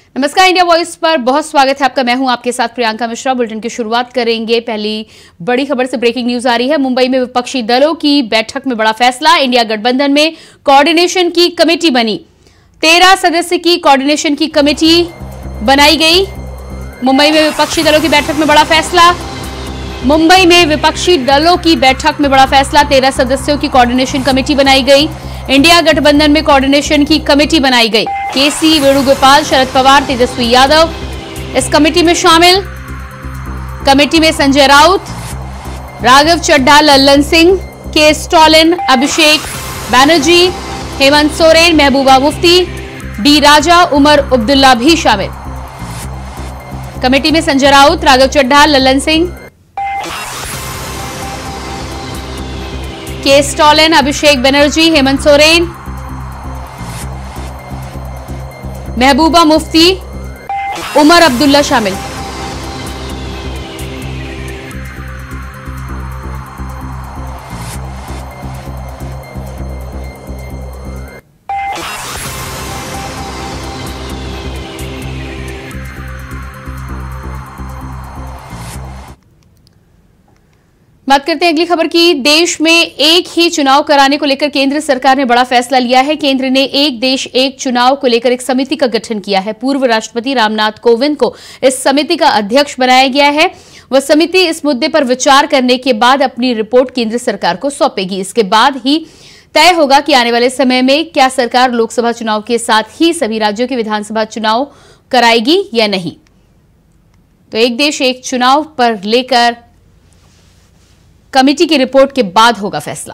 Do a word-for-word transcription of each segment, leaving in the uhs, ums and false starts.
नमस्कार, India voice पर बहुत स्वागत है आपका। मैं हूं आपके साथ प्रियंका मिश्रा। बुलेटिन की शुरुआत करेंगे पहली बड़ी खबर से। ब्रेकिंग न्यूज आ रही है। मुंबई में विपक्षी दलों की बैठक में बड़ा फैसला। इंडिया गठबंधन में कोऑर्डिनेशन की कमेटी बनी। तेरह सदस्य की कोऑर्डिनेशन की कमेटी बनाई गई। मुंबई में विपक्षी दलों की बैठक में बड़ा फैसला। मुंबई में विपक्षी दलों की बैठक में बड़ा फैसला। तेरह सदस्यों की कोऑर्डिनेशन कमेटी बनाई गई। इंडिया गठबंधन में कोऑर्डिनेशन की कमेटी बनाई गई। केसी वेणुगोपाल, शरद पवार, तेजस्वी यादव इस कमेटी में शामिल। कमेटी में संजय राउत, राघव चड्ढा, लल्लन सिंह, के स्टालिन, अभिषेक बैनर्जी, हेमंत सोरेन, महबूबा मुफ्ती, डी राजा, उमर अब्दुल्ला भी शामिल। कमेटी में संजय राउत, राघव चड्ढा, लल्लन सिंह, के स्टालिन, अभिषेक बनर्जी, हेमंत सोरेन, महबूबा मुफ्ती, उमर अब्दुल्ला शामिल। बात करते हैं अगली खबर की। देश में एक ही चुनाव कराने को लेकर केंद्र सरकार ने बड़ा फैसला लिया है। केंद्र ने एक देश एक चुनाव को लेकर एक समिति का गठन किया है। पूर्व राष्ट्रपति रामनाथ कोविंद को इस समिति का अध्यक्ष बनाया गया है। वह समिति इस मुद्दे पर विचार करने के बाद अपनी रिपोर्ट केंद्र सरकार को सौंपेगी। इसके बाद ही तय होगा कि आने वाले समय में क्या सरकार लोकसभा चुनाव के साथ ही सभी राज्यों के विधानसभा चुनाव कराएगी या नहीं। तो एक देश एक चुनाव पर लेकर कमेटी की रिपोर्ट के बाद होगा फैसला।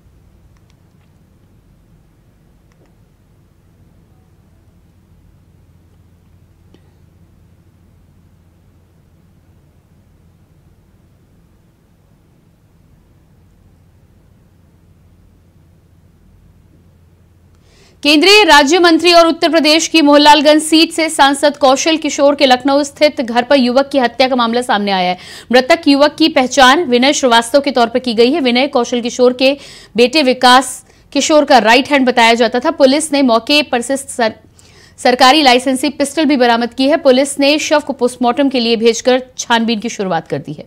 केंद्रीय राज्य मंत्री और उत्तर प्रदेश की मोहनलालगंज सीट से सांसद कौशल किशोर के लखनऊ स्थित घर पर युवक की हत्या का मामला सामने आया है। मृतक युवक की पहचान विनय श्रीवास्तव के तौर पर की गई है। विनय कौशल किशोर के बेटे विकास किशोर का राइट हैंड बताया जाता था। पुलिस ने मौके पर से सर, सरकारी लाइसेंसी पिस्टल भी बरामद की है। पुलिस ने शव को पोस्टमार्टम के लिए भेजकर छानबीन की शुरुआत कर दी है।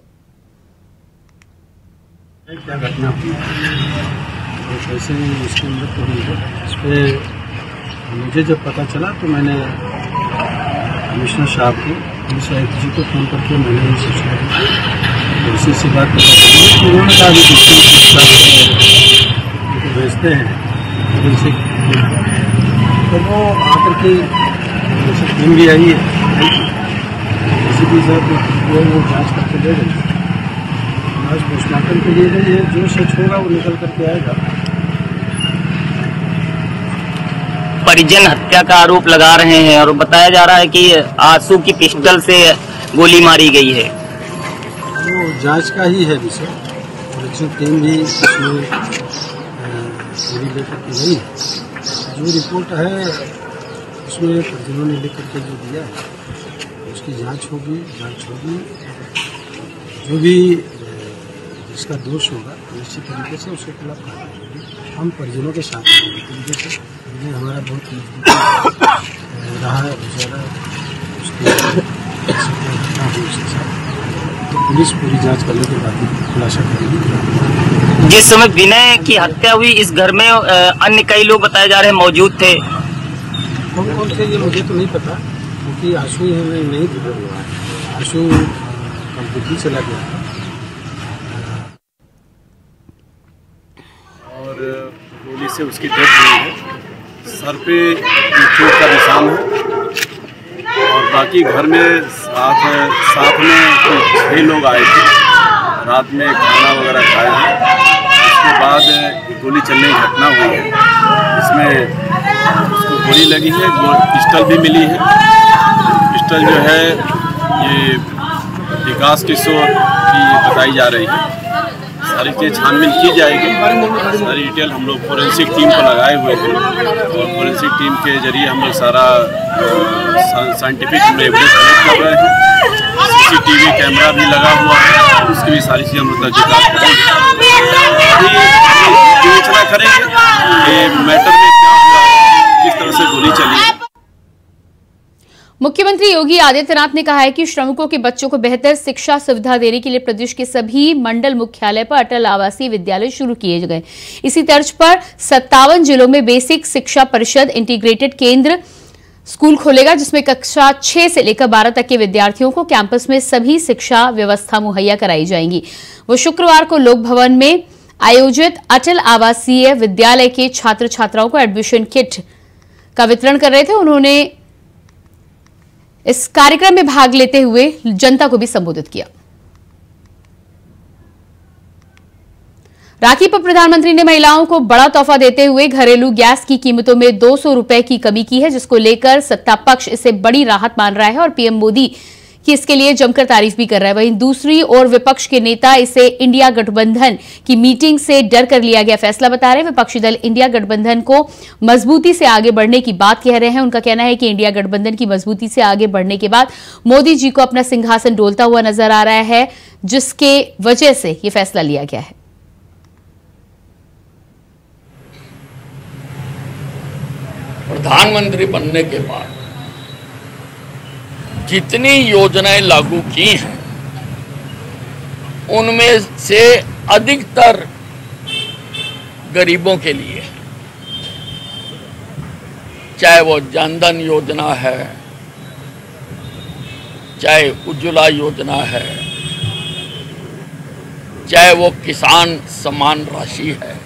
कैसे उसके अंदर तो हुई है, इस पर मुझे जब पता चला तो मैंने कमिश्नर साहब को, पुलिस आयुक्त जी को फ़ोन करके मैंने ये सूचना दी। तो उसी से बात पता चली कि उन्होंने कहा भी उनको भेजते हैं पुलिस से, तो वो आकर के जैसे टीम भी आई है किसी भी साहब वो वो जाँच करके दे गए। आज पोस्टमार्टम के लिए गई है। जो सच होगा वो निकल करके आएगा। परिजन हत्या का आरोप लगा रहे हैं और बताया जा रहा है कि आंसू की पिस्टल से गोली मारी गई है। वो जांच का ही है विषय। फॉरेंसिक टीम भी इसमें गोली लेकर के गई। जो रिपोर्ट है उसमें परिजनों ने लेकर के जो दिया है उसकी जांच होगी। जांच होगी जो भी जिसका दोष होगा निश्चित तरीके से उसके खिलाफ कार्रवाई होगी। हम परिजनों के साथ तरीके से ये हमारा बहुत रहा है गुजारा उसके साथ, तो पुलिस पूरी जांच करने के बाद ही खुलासा करेगी। जिस समय विनय की हत्या हुई इस घर में अन्य कई लोग बताए जा रहे हैं मौजूद थे। कौन कौन थे ये मुझे तो नहीं पता, क्योंकि आंसू नहीं थे। आंसू कंप्लीटली चला गया था और गोली से उसकी डेथ हुई है। सर पे चोट का निशान है और बाकी घर में साथ साथ में छह लोग आए थे। रात में खाना वगैरह खाया है। उसके बाद गोली चलने की घटना हुई है। इसमें उसको गोली लगी है। पिस्टल भी मिली है। पिस्टल जो है ये विकास किशोर की बताई जा रही है। सारी चीज़ छानबीन की जाएगी। सारी डिटेल हम लोग फोरेंसिक टीम को लगाए हुए हैं और फोरेंसिक टीम के जरिए हम लोग सारा साइंटिफिक एविडेंस कलेक्ट कर रहे हैं। सीसीटीवी कैमरा भी लगा हुआ है, उसकी भी सारी चीज़ हम लोग तहकीकात करेंगे। अभी विवेचना करेंगे कि मैटर में क्या हुआ, किस तरह से गोली चली। मुख्यमंत्री योगी आदित्यनाथ ने कहा है कि श्रमिकों के बच्चों को बेहतर शिक्षा सुविधा देने के लिए प्रदेश के सभी मंडल मुख्यालय पर अटल आवासीय विद्यालय शुरू किए गए। इसी तर्ज पर सत्तावन जिलों में बेसिक शिक्षा परिषद इंटीग्रेटेड केंद्र स्कूल खोलेगा, जिसमें कक्षा छह से लेकर बारह तक के विद्यार्थियों को कैंपस में सभी शिक्षा व्यवस्था मुहैया कराई जाएगी। वो शुक्रवार को लोक भवन में आयोजित अटल आवासीय विद्यालय के छात्र छात्राओं को एडमिशन किट का वितरण कर रहे थे। उन्होंने इस कार्यक्रम में भाग लेते हुए जनता को भी संबोधित किया। राखी पर प्रधानमंत्री ने महिलाओं को बड़ा तोहफा देते हुए घरेलू गैस की कीमतों में दो सौ रुपए की कमी की है, जिसको लेकर सत्ता पक्ष इसे बड़ी राहत मान रहा है और पीएम मोदी की इसके लिए जमकर तारीफ भी कर रहा है। वहीं दूसरी ओर विपक्ष के नेता इसे इंडिया गठबंधन की मीटिंग से डर कर लिया गया फैसला बता रहे हैं। विपक्षी दल इंडिया गठबंधन को मजबूती से आगे बढ़ने की बात कह रहे हैं। उनका कहना है कि इंडिया गठबंधन की मजबूती से आगे बढ़ने के बाद मोदी जी को अपना सिंहासन डोलता हुआ नजर आ रहा है, जिसके वजह से यह फैसला लिया गया है। प्रधानमंत्री बनने के बाद जितनी योजनाएं लागू की हैं उनमें से अधिकतर गरीबों के लिए, चाहे वो जनधन योजना है, चाहे उज्ज्वला योजना है, चाहे वो किसान सम्मान राशि है,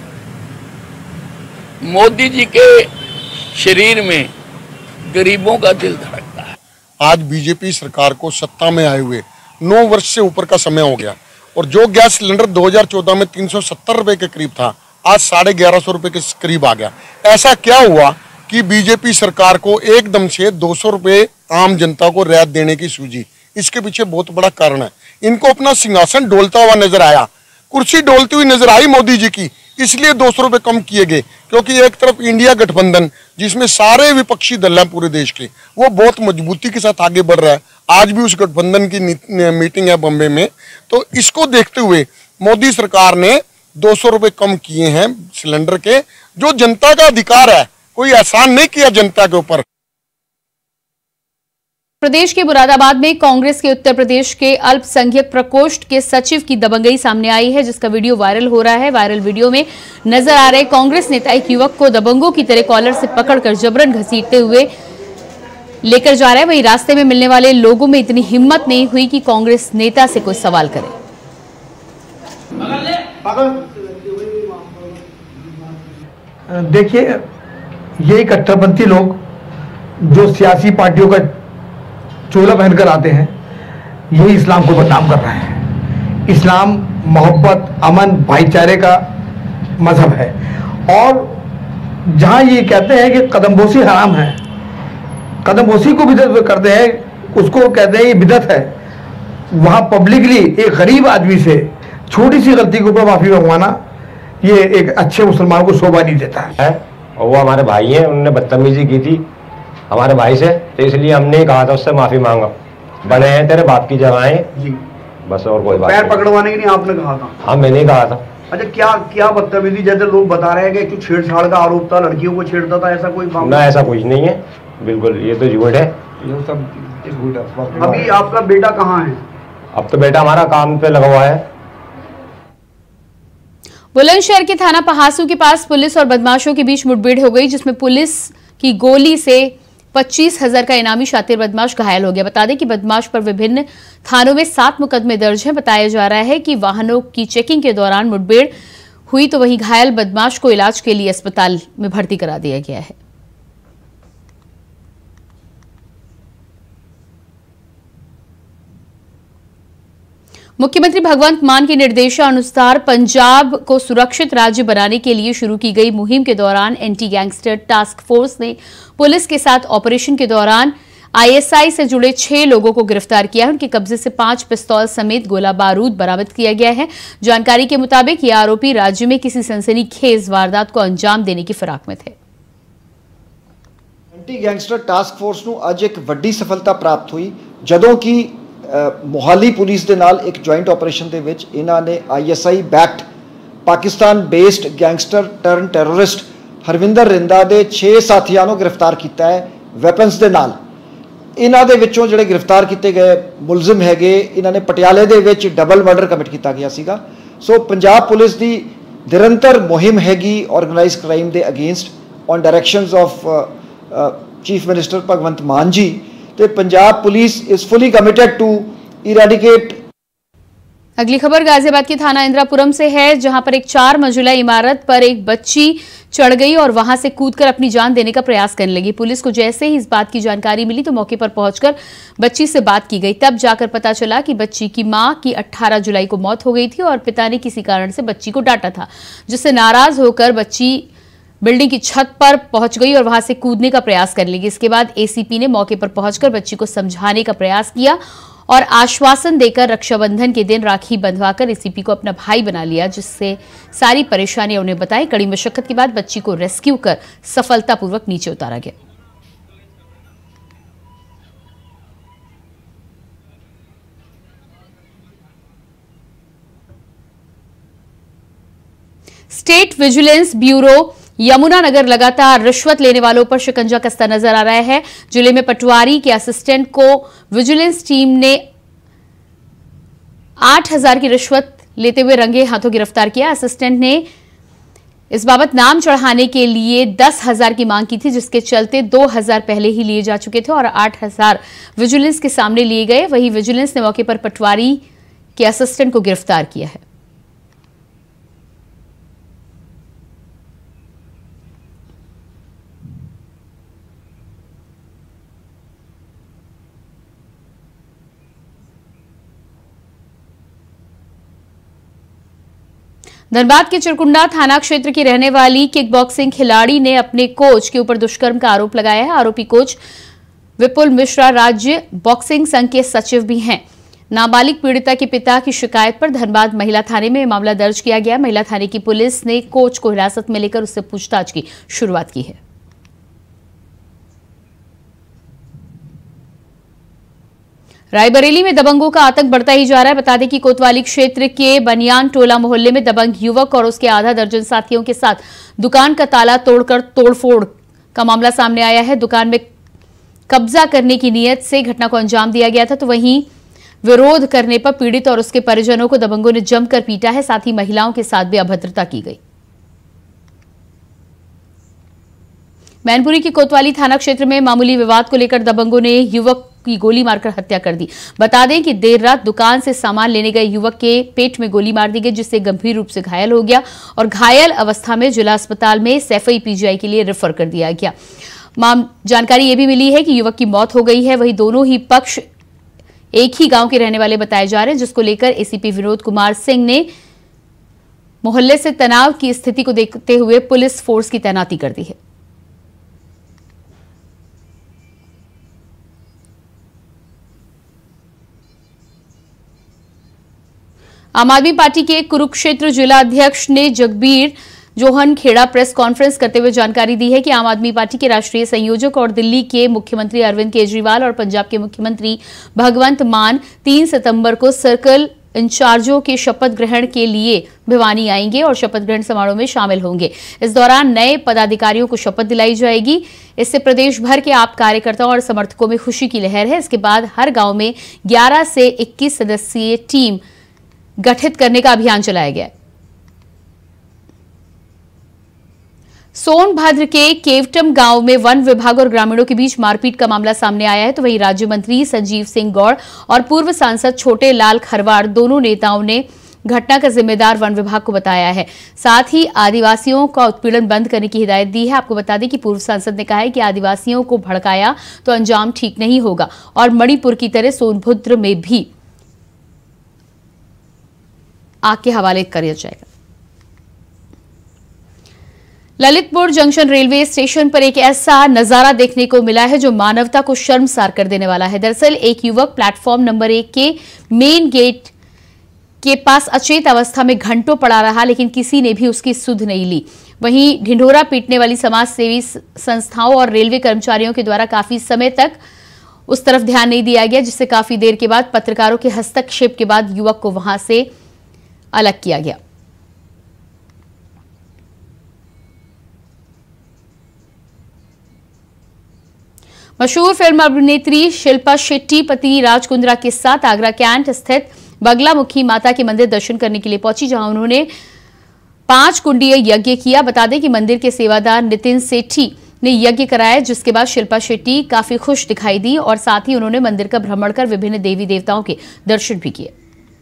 मोदी जी के शरीर में गरीबों का दिल धड़कता है। आज बीजेपी सरकार को सत्ता में आए हुए नौ वर्ष से ऊपर का समय हो गया और जो गैस सिलेंडर दो हज़ार चौदह में तीन सौ सत्तर रुपए के करीब था, आज साढ़े ग्यारह सौ रुपए के करीब आ गया। ऐसा क्या हुआ कि बीजेपी सरकार को एकदम से दो सौ रुपए आम जनता को रियायत देने की सूझी? इसके पीछे बहुत बड़ा कारण है। इनको अपना सिंहासन डोलता हुआ नजर आया, कुर्सी डोलती हुई नजर आई मोदी जी की, इसलिए दो सौ रुपए कम किए गए। क्योंकि एक तरफ इंडिया गठबंधन जिसमें सारे विपक्षी दल हैं पूरे देश के, वो बहुत मजबूती के साथ आगे बढ़ रहा है। आज भी उस गठबंधन की मीटिंग है बॉम्बे में, तो इसको देखते हुए मोदी सरकार ने दो सौ रुपए कम किए हैं सिलेंडर के, जो जनता का अधिकार है, कोई एहसान नहीं किया जनता के ऊपर। प्रदेश के मुरादाबाद में कांग्रेस के उत्तर प्रदेश के अल्पसंख्यक प्रकोष्ठ के सचिव की दबंगई सामने आई है, जिसका वीडियो वायरल हो रहा है। वायरल वीडियो में नजर आ रहे कांग्रेस नेता एक युवक को दबंगों की तरह कॉलर से पकड़कर जबरन घसीटते हुए लेकर जा रहे हैं। वहीं रास्ते में मिलने वाले लोगों में इतनी हिम्मत नहीं हुई कि कांग्रेस नेता से कोई सवाल करे। देखिए, ये कट्टरपंथी लोग जो सियासी पार्टियों का चोला पहनकर आते हैं, यही इस्लाम को बदनाम कर रहे हैं। इस्लाम मोहब्बत, अमन, भाईचारे का मजहब है और जहां ये कहते हैं कि कदमबोसी हराम है, कदमबोसी को बिदअत करते हैं, उसको कहते हैं ये बिदअत है, वहां पब्लिकली एक गरीब आदमी से छोटी सी गलती के ऊपर माफी मंगवाना ये एक अच्छे मुसलमान को शोभा नहीं देता है। और वो हमारे भाई हैं, उन्होंने बदतमीजी की थी हमारे भाई से, तो इसलिए हमने ही कहा था उससे माफी मांगा, बने हैं तेरे बाप की जगहें जी, बस और कोई बात। पैर पकड़वाने के लिए आपने कहा था? हाँ, मैंने कहा था। अच्छा, क्या क्या बदतमीजी? जैसे लोग बता रहे हैं कि कुछ छेड़छाड़ का आरोप था, लड़कियों को छेड़ता था, ऐसा कोई मामला? ना, ऐसा कुछ नहीं है, बिल्कुल ये तो झूठ है, ये सब झूठ है। अभी आपका बेटा कहाँ है? अब तो बेटा हमारा काम पे लगा हुआ है। बुलंदशहर के थाना पहासू के पास पुलिस और बदमाशों के बीच मुठभेड़ हो गई, जिसमें पुलिस की गोली से पच्चीस हजार का इनामी शातिर बदमाश घायल हो गया। बता दें कि बदमाश पर विभिन्न थानों में सात मुकदमे दर्ज हैं। बताया जा रहा है कि वाहनों की चेकिंग के दौरान मुठभेड़ हुई, तो वहीं घायल बदमाश को इलाज के लिए अस्पताल में भर्ती करा दिया गया है। मुख्यमंत्री भगवंत मान के निर्देशानुसार पंजाब को सुरक्षित राज्य बनाने के लिए शुरू की गई मुहिम के दौरान एंटी गैंगस्टर टास्क फोर्स ने पुलिस के साथ ऑपरेशन के दौरान आईएसआई से जुड़े छह लोगों को गिरफ्तार किया है। उनके कब्जे से पांच पिस्तौल समेत गोला बारूद बरामद किया गया है। जानकारी के मुताबिक ये आरोपी राज्य में किसी सनसनीखेज वारदात को अंजाम देने की फिराक में थे। एंटी गैंगस्टर टास्क फोर्स ਨੂੰ ਅੱਜ ਇੱਕ ਵੱਡੀ ਸਫਲਤਾ ਪ੍ਰਾਪਤ ਹੋਈ ਜਦੋਂ ਕਿ मोहाली पुलिस के नाल एक जॉइंट ऑपरेशन के विच इन्हां ने I S I backed Pakistan based gangster turned terrorist Harvinder Rinda के छे साथियों को गिरफ्तार किया है वैपन्स के नाल। इन्हां दे विचों जिहड़े गिरफ्तार किए गए मुलजिम हैगे, इन्हां ने पटियाले दे विच डबल मर्डर कमिट किया गया सीगा। सो पंजाब पुलिस की निरंतर मुहिम हैगी ऑर्गेनाइज क्राइम के against on directions of chief minister Bhagwant Mann ji. तो Punjab police is fully committed to eradicate. अगली खबर गाजियाबाद के थाना इंदिरापुरम से है, जहां पर एक चार मंजिला इमारत पर एक बच्ची चढ़ गई और वहां से कूदकर अपनी जान देने का प्रयास करने लगी। पुलिस को जैसे ही इस बात की जानकारी मिली तो मौके पर पहुंचकर बच्ची से बात की गई। तब जाकर पता चला कि बच्ची की मां की अठारह जुलाई को मौत हो गई थी और पिता ने किसी कारण से बच्ची को डांटा था, जिससे नाराज होकर बच्ची बिल्डिंग की छत पर पहुंच गई और वहां से कूदने का प्रयास करने लगी। इसके बाद एसीपी ने मौके पर पहुंचकर बच्ची को समझाने का प्रयास किया और आश्वासन देकर रक्षाबंधन के दिन राखी बंधवाकर एसीपी को अपना भाई बना लिया, जिससे सारी परेशानियां उन्हें बताई। कड़ी मशक्कत के बाद बच्ची को रेस्क्यू कर सफलतापूर्वक नीचे उतारा गया। स्टेट विजिलेंस ब्यूरो यमुनानगर लगातार रिश्वत लेने वालों पर शिकंजा कसता नजर आ रहा है। जिले में पटवारी के असिस्टेंट को विजिलेंस टीम ने आठ हजार की रिश्वत लेते हुए रंगे हाथों गिरफ्तार किया। असिस्टेंट ने इस बाबत नाम चढ़ाने के लिए दस हजार की मांग की थी, जिसके चलते दो हजार पहले ही लिए जा चुके थे और आठ हजार विजिलेंस के सामने लिए गए। वहीं विजिलेंस ने मौके पर पटवारी के असिस्टेंट को गिरफ्तार किया है। धनबाद के चिरकुंडा थाना क्षेत्र की रहने वाली किक बॉक्सिंग खिलाड़ी ने अपने कोच के ऊपर दुष्कर्म का आरोप लगाया है। आरोपी कोच विपुल मिश्रा राज्य बॉक्सिंग संघ के सचिव भी हैं। नाबालिग पीड़िता के पिता की शिकायत पर धनबाद महिला थाने में मामला दर्ज किया गया। महिला थाने की पुलिस ने कोच को हिरासत में लेकर उससे पूछताछ की शुरुआत की है। रायबरेली में दबंगों का आतंक बढ़ता ही जा रहा है। बता दें कि कोतवाली क्षेत्र के बनियान टोला मोहल्ले में दबंग युवक और उसके आधा दर्जन साथियों के साथ दुकान का ताला तोड़कर तोड़फोड़ का मामला सामने आया है। दुकान में कब्जा करने की नीयत से घटना को अंजाम दिया गया था, तो वहीं विरोध करने पर पीड़ित और उसके परिजनों को दबंगों ने जमकर पीटा है। साथ ही महिलाओं के साथ भी अभद्रता की गई। मैनपुरी के कोतवाली थाना क्षेत्र में मामूली विवाद को लेकर दबंगों ने युवक की गोली मारकर हत्या कर दी। बता दें कि देर रात दुकान से सामान लेने गए युवक के पेट में गोली मार दी गई, जिससे गंभीर रूप से घायल हो गया और घायल अवस्था में जिला अस्पताल में सैफई पीजीआई के लिए रेफर कर दिया गया। माम जानकारी यह भी मिली है कि युवक की मौत हो गई है। वहीं दोनों ही पक्ष एक ही गांव के रहने वाले बताए जा रहे हैं, जिसको लेकर एसीपी विनोद कुमार सिंह ने मोहल्ले से तनाव की स्थिति को देखते हुए पुलिस फोर्स की तैनाती कर दी है। आम आदमी पार्टी के कुरुक्षेत्र जिला अध्यक्ष ने जगबीर जोहन खेड़ा प्रेस कॉन्फ्रेंस करते हुए जानकारी दी है कि आम आदमी पार्टी के राष्ट्रीय संयोजक और दिल्ली के मुख्यमंत्री अरविंद केजरीवाल और पंजाब के मुख्यमंत्री भगवंत मान तीन सितंबर को सर्कल इंचार्जों के शपथ ग्रहण के लिए भिवानी आएंगे और शपथ ग्रहण समारोह में शामिल होंगे। इस दौरान नए पदाधिकारियों को शपथ दिलाई जाएगी। इससे प्रदेश भर के आप कार्यकर्ताओं और समर्थकों में खुशी की लहर है। इसके बाद हर गांव में ग्यारह से इक्कीस सदस्यीय टीम गठित करने का अभियान चलाया गया। सोनभद्र के केवटम गांव में वन विभाग और ग्रामीणों के बीच मारपीट का मामला सामने आया है, तो वहीं राज्य मंत्री संजीव सिंह गौड़ और पूर्व सांसद छोटे लाल खरवाड़ दोनों नेताओं ने घटना का जिम्मेदार वन विभाग को बताया है। साथ ही आदिवासियों का उत्पीड़न बंद करने की हिदायत दी है। आपको बता दें कि पूर्व सांसद ने कहा है कि आदिवासियों को भड़काया तो अंजाम ठीक नहीं होगा और मणिपुर की तरह सोनभद्र में भी आग के हवाले किया जाएगा। ललितपुर जंक्शन रेलवे स्टेशन पर एक ऐसा नजारा देखने को मिला है जो मानवता को शर्मसार कर देने वाला है। दरअसल एक युवक प्लेटफॉर्म नंबर एक के मेन गेट के पास अचेत अवस्था में घंटों पड़ा रहा, लेकिन किसी ने भी उसकी सुध नहीं ली। वहीं ढिंढोरा पीटने वाली समाज सेवी संस्थाओं और रेलवे कर्मचारियों के द्वारा काफी समय तक उस तरफ ध्यान नहीं दिया गया, जिससे काफी देर के बाद पत्रकारों के हस्तक्षेप के बाद युवक को वहां से अलग किया गया। मशहूर फिल्म अभिनेत्री शिल्पा शेट्टी पति राज कुंद्रा के साथ आगरा कैंट स्थित बगलामुखी माता के मंदिर दर्शन करने के लिए पहुंची, जहां उन्होंने पांच कुंडीय यज्ञ किया। बता दें कि मंदिर के सेवादार नितिन सेठी ने यज्ञ कराया, जिसके बाद शिल्पा शेट्टी काफी खुश दिखाई दी और साथ ही उन्होंने मंदिर का भ्रमण कर विभिन्न देवी देवताओं के दर्शन भी किए।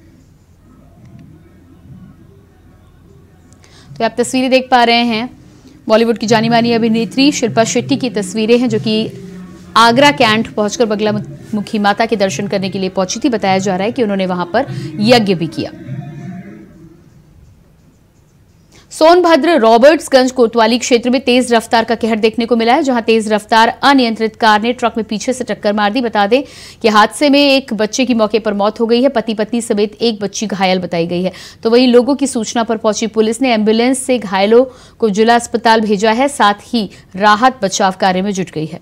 तो आप तस्वीरें देख पा रहे हैं, बॉलीवुड की जानी मानी अभिनेत्री शिल्पा शेट्टी की तस्वीरें हैं, जो कि आगरा कैंट पहुंचकर बगलामुखी माता के दर्शन करने के लिए पहुंची थी। बताया जा रहा है कि उन्होंने वहां पर यज्ञ भी किया। सोनभद्र रॉबर्ट्सगंज कोतवाली क्षेत्र में तेज रफ्तार का कहर देखने को मिला है, जहां तेज रफ्तार अनियंत्रित कार ने ट्रक में पीछे से टक्कर मार दी। बता दें कि हादसे में एक बच्चे की मौके पर मौत हो गई है, पति पत्नी समेत एक बच्ची घायल बताई गई है। तो वहीं लोगों की सूचना पर पहुंची पुलिस ने एम्बुलेंस से घायलों को जिला अस्पताल भेजा है, साथ ही राहत बचाव कार्य में जुट गई है।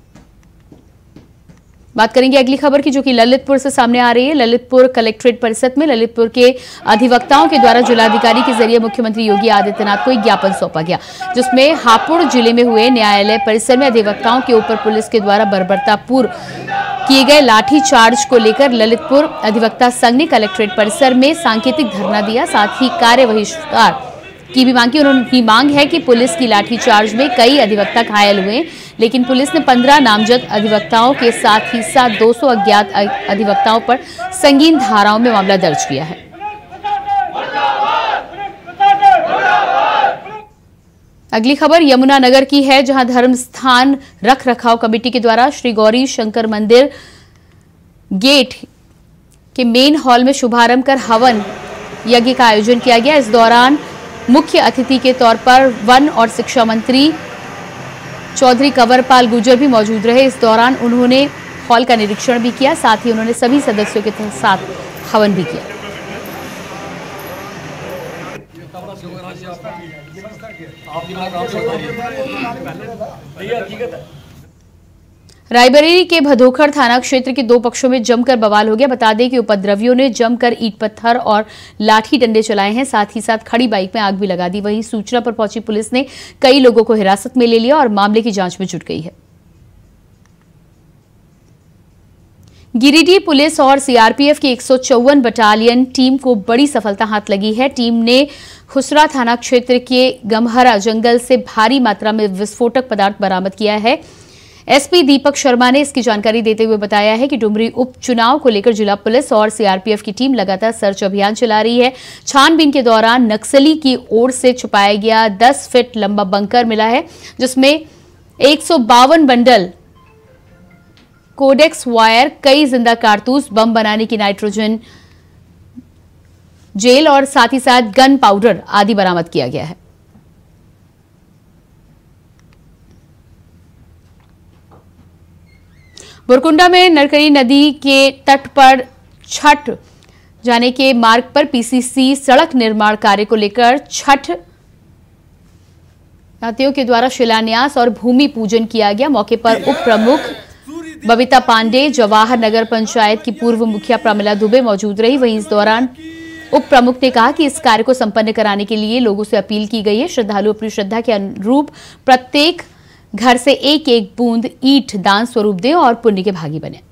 बात करेंगे अगली खबर की, जो कि ललितपुर से सामने आ रही है। ललितपुर कलेक्ट्रेट परिसर में ललितपुर के अधिवक्ताओं के द्वारा जिलाधिकारी के जरिए मुख्यमंत्री योगी आदित्यनाथ को एक ज्ञापन सौंपा गया, जिसमें हापुड़ जिले में हुए न्यायालय परिसर में अधिवक्ताओं के ऊपर पुलिस के द्वारा बर्बरतापूर्व किए गए लाठी चार्ज को लेकर ललितपुर अधिवक्ता संघ ने कलेक्ट्रेट परिसर में सांकेतिक धरना दिया, साथ ही कार्य बहिष्कार की भी मांग की। उन्होंने मांग है कि पुलिस की लाठीचार्ज में कई अधिवक्ता घायल हुए, लेकिन पुलिस ने पंद्रह नामजद अधिवक्ताओं के साथ ही साथ दो सौ अज्ञात अधिवक्ताओं पर संगीन धाराओं में मामला दर्ज किया है। अगली खबर यमुनानगर की है, जहां धर्म स्थान रख रखाव कमेटी के द्वारा श्री गौरी शंकर मंदिर गेट के मेन हॉल में शुभारंभ कर हवन यज्ञ का आयोजन किया गया। इस दौरान मुख्य अतिथि के तौर पर वन और शिक्षा मंत्री चौधरी कंवरपाल गुर्जर भी मौजूद रहे। इस दौरान उन्होंने हॉल का निरीक्षण भी किया, साथ ही उन्होंने सभी सदस्यों के साथ हवन भी किया। रायबरेली के भदोखर थाना क्षेत्र के दो पक्षों में जमकर बवाल हो गया। बता दें कि उपद्रवियों ने जमकर ईंट पत्थर और लाठी डंडे चलाए हैं, साथ ही साथ खड़ी बाइक में आग भी लगा दी। वहीं सूचना पर पहुंची पुलिस ने कई लोगों को हिरासत में ले लिया और मामले की जांच में जुट गई है। गिरिडीह पुलिस और सीआरपीएफ की एक सौ चौवन बटालियन टीम को बड़ी सफलता हाथ लगी है। टीम ने खुसरा थाना क्षेत्र के गमहरा जंगल से भारी मात्रा में विस्फोटक पदार्थ बरामद किया है। एसपी दीपक शर्मा ने इसकी जानकारी देते हुए बताया है कि डुमरी उपचुनाव को लेकर जिला पुलिस और सीआरपीएफ की टीम लगातार सर्च अभियान चला रही है। छानबीन के दौरान नक्सली की ओर से छुपाया गया दस फीट लंबा बंकर मिला है, जिसमें एक सौ बावन बंडल कोडेक्स वायर, कई जिंदा कारतूस, बम बनाने की नाइट्रोजन जेल और साथ ही साथ गन पाउडर आदि बरामद किया गया है। बुरकुंडा में नरकरी नदी के तट पर छठ जाने के मार्ग पर पीसीसी सड़क निर्माण कार्य को लेकर छठ यात्रियों के द्वारा शिलान्यास और भूमि पूजन किया गया। मौके पर उप प्रमुख बबीता पांडे, जवाहर नगर पंचायत की पूर्व मुखिया प्रमिला दुबे मौजूद रही। वहीं इस दौरान उप प्रमुख ने कहा कि इस कार्य को संपन्न कराने के लिए लोगों से अपील की गई है। श्रद्धालु अपनी श्रद्धा के अनुरूप प्रत्येक घर से एक एक बूंद ईंट दान स्वरूप दें और पुण्य के भागी बने।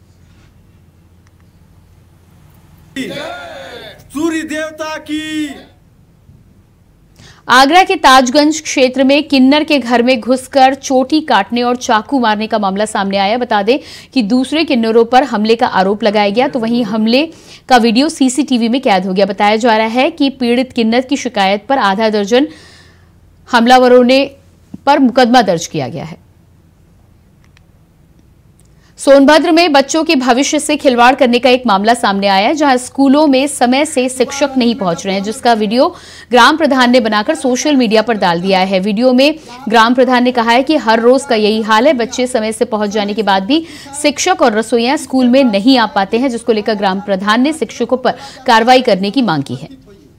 सूर्य देवता की। आगरा के ताजगंज क्षेत्र में किन्नर के घर में घुसकर चोटी काटने और चाकू मारने का मामला सामने आया। बता दें कि दूसरे किन्नरों पर हमले का आरोप लगाया गया, तो वहीं हमले का वीडियो सीसीटीवी में कैद हो गया। बताया जा रहा है कि पीड़ित किन्नर की शिकायत पर आधा दर्जन हमलावरों ने पर मुकदमा दर्ज किया गया है। सोनभद्र में बच्चों के भविष्य से खिलवाड़ करने का एक मामला सामने आया है, जहां स्कूलों में समय से शिक्षक नहीं पहुंच रहे हैं, जिसका वीडियो ग्राम प्रधान ने बनाकर सोशल मीडिया पर डाल दिया है। वीडियो में ग्राम प्रधान ने कहा है कि हर रोज का यही हाल है, बच्चे समय से पहुंच जाने के बाद भी शिक्षक और रसोइया स्कूल में नहीं आ पाते हैं, जिसको लेकर ग्राम प्रधान ने शिक्षकों पर कार्रवाई करने की मांग की है।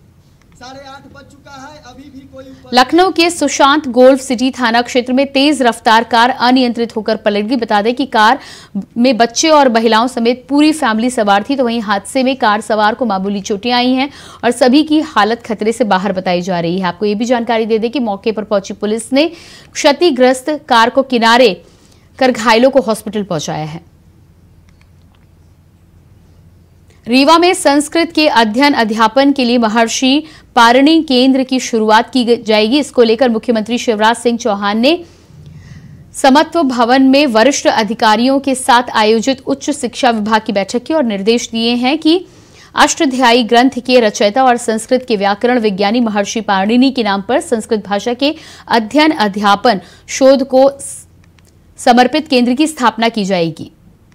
लखनऊ के सुशांत गोल्फ सिटी थाना क्षेत्र में तेज रफ्तार कार अनियंत्रित होकर पलट गई। बता दें कि कार में बच्चे और महिलाओं समेत पूरी फैमिली सवार थी, तो वहीं हादसे में कार सवार को मामूली चोटें आई हैं और सभी की हालत खतरे से बाहर बताई जा रही है। आपको ये भी जानकारी दे दें कि मौके पर पहुंची पुलिस ने क्षतिग्रस्त कार को किनारे कर घायलों को हॉस्पिटल पहुंचाया है। रीवा में संस्कृत के अध्ययन अध्यापन के लिए महर्षि पारणी केंद्र की शुरुआत की जाएगी। इसको लेकर मुख्यमंत्री शिवराज सिंह चौहान ने समत्व भवन में वरिष्ठ अधिकारियों के साथ आयोजित उच्च शिक्षा विभाग की बैठक की और निर्देश दिए हैं कि अष्टाध्यायी ग्रंथ के रचयिता और संस्कृत के व्याकरण विज्ञानी महर्षि पाणिनि के नाम पर संस्कृत भाषा के अध्ययन अध्यापन शोध को समर्पित केंद्र की स्थापना की जाएगी।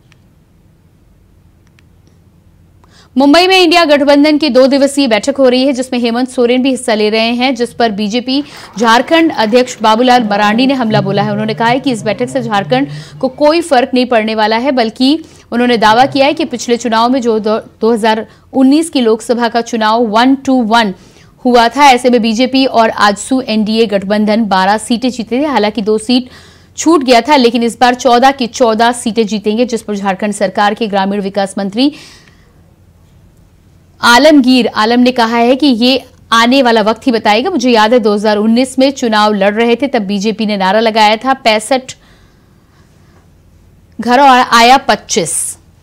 मुंबई में इंडिया गठबंधन की दो दिवसीय बैठक हो रही है, जिसमें हेमंत सोरेन भी हिस्सा ले रहे हैं, जिस पर बीजेपी झारखंड अध्यक्ष बाबूलाल मरांडी ने हमला बोला है। उन्होंने कहा है कि इस बैठक से झारखंड को कोई फर्क नहीं पड़ने वाला है, बल्कि उन्होंने दावा किया है कि पिछले चुनाव में जो दो हज़ार उन्नीस की लोकसभा का चुनाव वन टू वन हुआ था, ऐसे में बीजेपी और आजसू एनडीए गठबंधन बारह सीटें जीते थे। हालांकि दो सीट छूट गया था, लेकिन इस बार चौदह की चौदह सीटें जीतेंगे, जिस पर झारखंड सरकार के ग्रामीण विकास मंत्री आलमगीर आलम ने कहा है कि ये आने वाला वक्त ही बताएगा। मुझे याद है दो हज़ार उन्नीस में चुनाव लड़ रहे थे, तब बीजेपी ने नारा लगाया था पैंसठ घर और आया पच्चीस।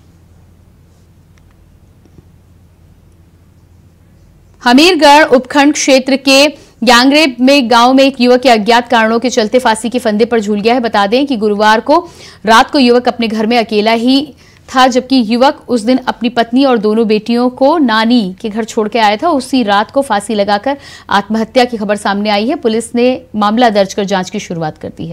हमीरगढ़ उपखंड क्षेत्र के ग्यांगरेब में गांव में एक युवक के अज्ञात कारणों के चलते फांसी के फंदे पर झूल गया है। बता दें कि गुरुवार को रात को युवक अपने घर में अकेला ही था, जबकि युवक उस दिन अपनी पत्नी और दोनों बेटियों को नानी के घर छोड़ के आया था। उसी रात को फांसी लगाकर आत्महत्या की खबर सामने आई है। पुलिस ने मामला दर्ज कर जांच की शुरुआत कर दी है।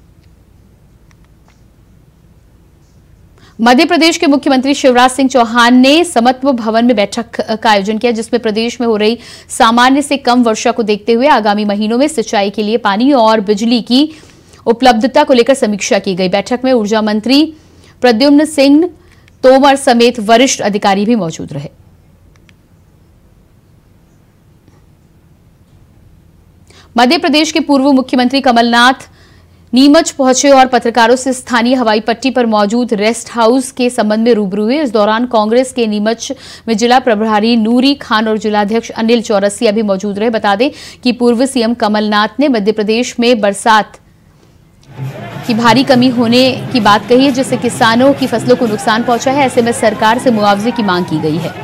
मध्य प्रदेश के मुख्यमंत्री शिवराज सिंह चौहान ने समत्व भवन में बैठक का आयोजन किया, जिसमें प्रदेश में हो रही सामान्य से कम वर्षा को देखते हुए आगामी महीनों में सिंचाई के लिए पानी और बिजली की उपलब्धता को लेकर समीक्षा की गई। बैठक में ऊर्जा मंत्री प्रद्युम्न सिंह तोमर समेत वरिष्ठ अधिकारी भी मौजूद रहे। मध्य प्रदेश के पूर्व मुख्यमंत्री कमलनाथ नीमच पहुंचे और पत्रकारों से स्थानीय हवाई पट्टी पर मौजूद रेस्ट हाउस के संबंध में रूबरू हुए। इस दौरान कांग्रेस के नीमच में जिला प्रभारी नूरी खान और जिलाध्यक्ष अनिल चौरसिया भी मौजूद रहे। बता दें कि पूर्व सीएम कमलनाथ ने मध्य प्रदेश में बरसात की भारी कमी होने की बात कही है, जिससे किसानों की फसलों को नुकसान पहुंचा है। ऐसे में सरकार से मुआवजे की मांग की गई है।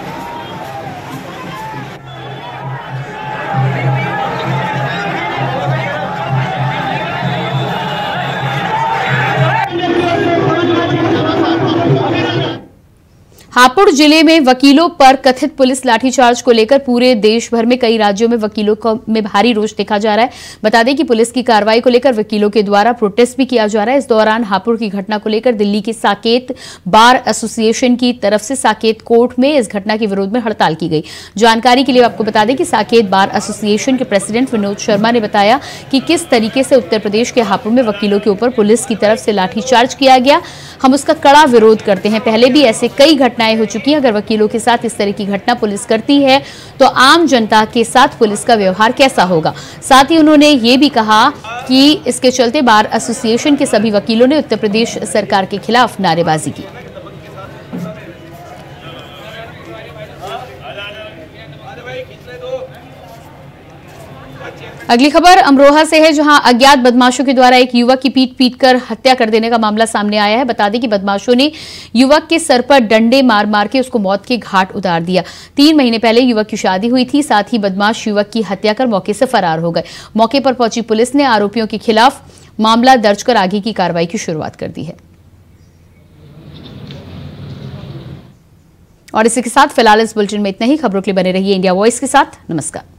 हापुड़ जिले में वकीलों पर कथित पुलिस लाठीचार्ज को लेकर पूरे देश भर में कई राज्यों में वकीलों को में भारी रोष देखा जा रहा है। बता दें कि पुलिस की कार्रवाई को लेकर वकीलों के द्वारा प्रोटेस्ट भी किया जा रहा है। इस दौरान हापुड़ की घटना को लेकर दिल्ली की साकेत बार एसोसिएशन की तरफ से साकेत कोर्ट में इस घटना के विरोध में हड़ताल की गई। जानकारी के लिए आपको बता दें कि साकेत बार एसोसिएशन के प्रेसिडेंट विनोद शर्मा ने बताया कि किस तरीके से उत्तर प्रदेश के हापुड़ में वकीलों के ऊपर पुलिस की तरफ से लाठीचार्ज किया गया। हम उसका कड़ा विरोध करते हैं। पहले भी ऐसे कई घटनाएं हो चुकी हैं। अगर वकीलों के साथ इस तरह की घटना पुलिस करती है तो आम जनता के साथ पुलिस का व्यवहार कैसा होगा। साथ ही उन्होंने ये भी कहा कि इसके चलते बार एसोसिएशन के सभी वकीलों ने उत्तर प्रदेश सरकार के खिलाफ नारेबाजी की। अगली खबर अमरोहा से है, जहां अज्ञात बदमाशों के द्वारा एक युवक की पीट पीट कर हत्या कर देने का मामला सामने आया है। बता दें कि बदमाशों ने युवक के सर पर डंडे मार मार के उसको मौत के घाट उतार दिया। तीन महीने पहले युवक की शादी हुई थी। साथ ही बदमाश युवक की हत्या कर मौके से फरार हो गए। मौके पर पहुंची पुलिस ने आरोपियों के खिलाफ मामला दर्ज कर आगे की कार्रवाई की शुरुआत कर दी है। और इसी के साथ फिलहाल इस बुलेटिन में इतना ही। खबरों के लिए बने रहिए इंडिया वॉइस के साथ। नमस्कार।